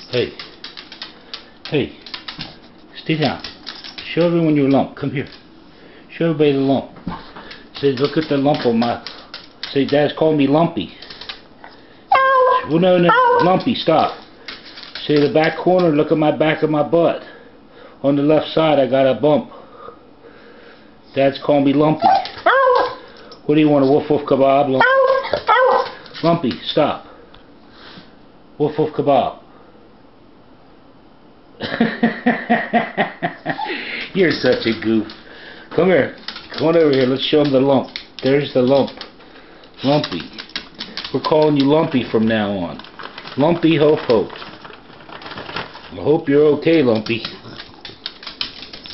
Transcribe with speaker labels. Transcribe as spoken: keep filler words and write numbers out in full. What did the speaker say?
Speaker 1: Hey. Hey. Stay down. Show everyone your lump. Come here. Show everybody the lump. Say, look at the lump on my... Say, Dad's calling me Lumpy. Well, no, no. Lumpy, stop. Say, the back corner, look at my back of my butt. On the left side, I got a bump. Dad's calling me Lumpy. What do you want, a Woof Woof Kabob? Lumpy, Lumpy, stop. Woof Woof Kabob. You're such a goof. Come here. Come on over here. Let's show him the lump. There's the lump. Lumpy. We're calling you Lumpy from now on. Lumpy Hope Hope. I hope you're okay, Lumpy.